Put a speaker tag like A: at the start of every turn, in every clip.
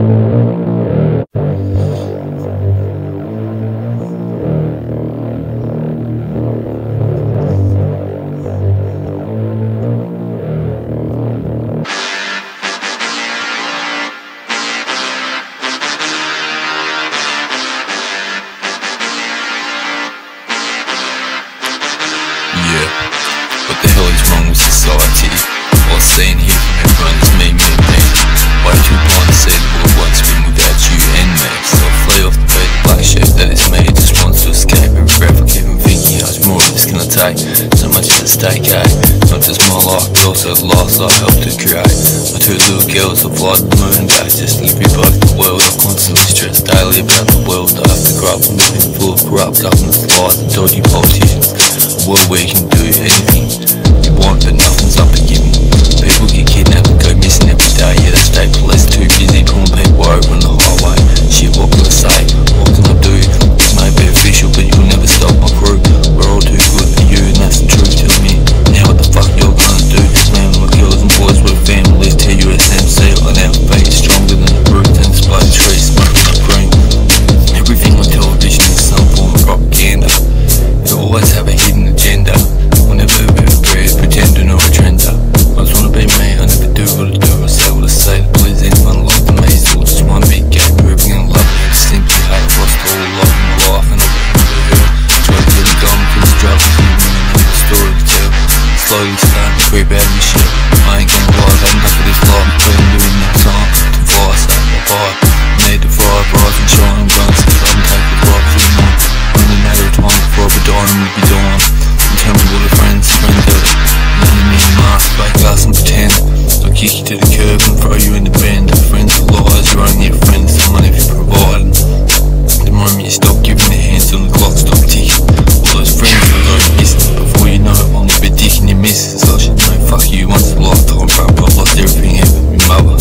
A: Yeah, what the hell is wrong with society? What's saying here from everyone is me. Why too blind to see the world won't spin without you and me? So I fly off the bed, black shirt that is me. Just wants to escape every breath I keep thinking how much more of this can I take? So much at stake, eh? Not just my life, but also the lives I helped to create. My two little girls have fly to the moon and back just to live you both the world. I'm constantly stressed daily about the world I have to grow up in, living full of corrupt governments, lies and dodgy politicians. A world where you can do anything you want but nothing's up and giving. People get kidnapped and go missing every day, yet the state police too busy pulling people over on the highway. Shit, what can I say? What can I do? This may be official but you'll never stop my crew. We're all too good for you and that's the truth. Tell me now what the fuck you're gonna do. Man, my girls and boys with families, TUSMC on our feet, stronger than the roots and display trees, smoking up green. Everything on television is some form of propaganda. They always have a hidden agenda. I'll never be pretending or a trender. I just wanna be me, I never do what I do, I say what I say to please anyone like me. It's all just one big game, everything I love me, just simply hate. I've lost all love in my life and I've been to hell. Try to get it gone because the drugs are giving me another story to tell. Slowly starting to creep out of my shit. I ain't gonna lie, I've had enough of this life, I'm putting doing that time to fly, start my vibe. Need to thrive, rise and shine, I'm gonna step up and take the right for the month. Only a matter of time before I be dying and we'll be dying. And tell me what a friends do. Letting me in mask, fake us and pretend. I'll kick you to the curb and throw you in the bend. Friends are lies, you're only a friend to someone if you provide. The moment you stop giving the hands on the clock, stop ticking. All those friends will go missing. Before you know it, I'll be dicking your missus. I should know, fuck you, once in a lifetime, bro. I've lost everything here with my mother.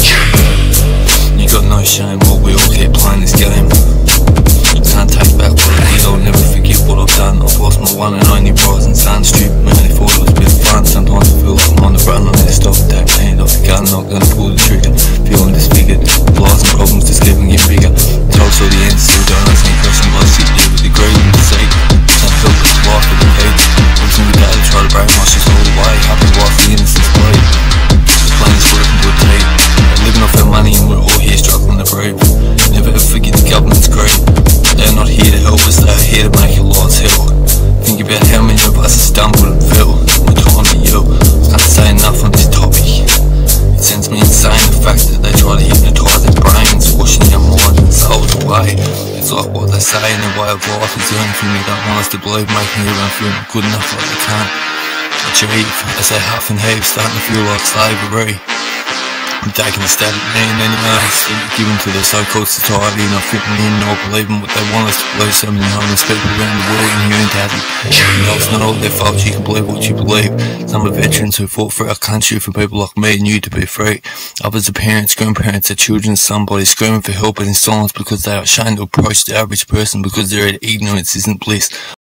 A: You got no shame, while we all keep playing this game. Can't take back what I did, I'll never forget what I've done. I've lost my one and only rising sun. Stupid man, they thought it was a bit of fun. Sometimes I feel like I'm on the run, I need to stop and take my hand off the gun. Not gonna pull the trigger, feeling disfigured. Lies and problems just keep on getting bigger. Told all the answers, so don't ask any questions. I sit there with the greed and deceit. Can't help this life with the heat. Every single day they try to brainwash us all away. Happy wife, the innocence bleed. This plan is working to a T. They're living off our money and we're all here struggling to breathe. Never ever forget the government's greed. They're not here to help us, they're here to make our lives hell. Think about how many of us have stumbled and fell. My time to yell, I can't say enough on this topic. It sends me insane, the fact that they try to hypnotise their brains, washing our minds and souls away. It's like what they say in their way of life is the only thing they don't want us to believe, making everyone feel good enough like they can't achieve. As they huff and heave, starting to feel like slavery. I'm taking a stab at me and anyone else given to their so-called society, not fitting in or believing what they want us to believe. So many homeless people around the world and here in Tassie. It's not all their fault, you can believe what you believe. Some are veterans who fought for our country, for people like me and you to be free. Others are parents, grandparents, their children, somebody screaming for help and in silence because they are ashamed to approach the average person because their ignorance isn't bliss.